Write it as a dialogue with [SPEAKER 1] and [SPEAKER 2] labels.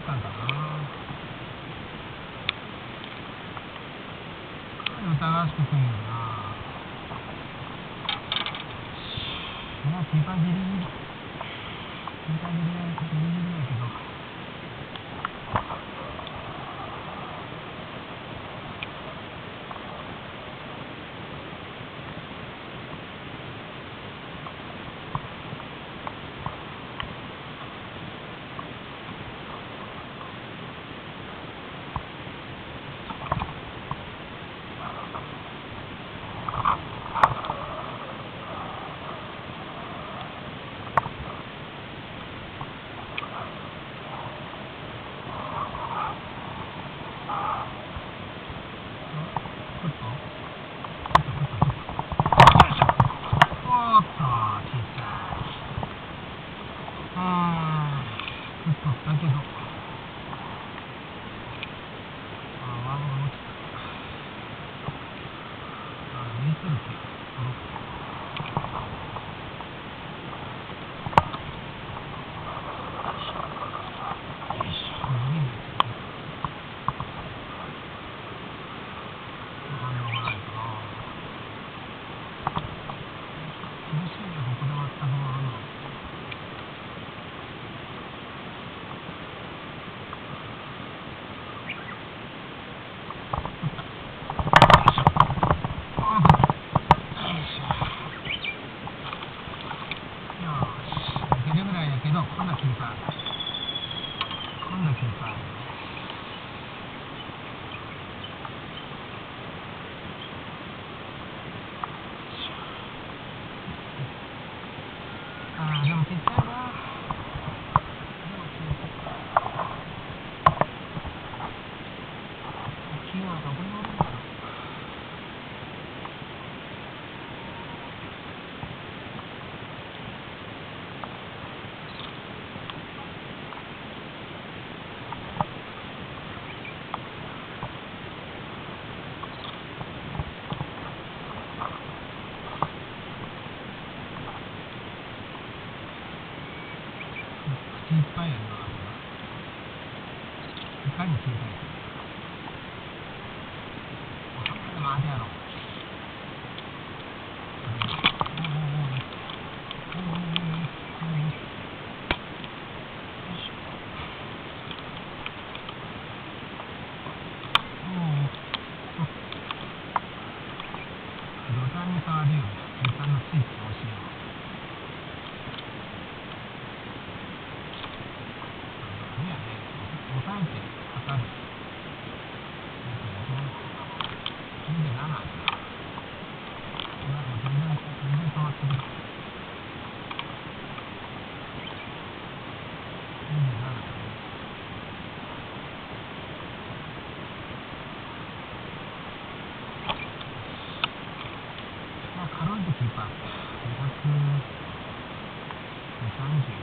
[SPEAKER 1] たんだな。疑わしくくんよな。もうキーパーギリギリだけど。だけど、メートル系今度キーパー。でもちっちゃいな。キーはどこにおるんだろう。いっぱいやるな。いかに小さいか。待てやろ。土壇に変わるよね。土壇のスイッチ欲しいよ。押さえて測る。27。全然変わってる。かろうじてキーパー。230。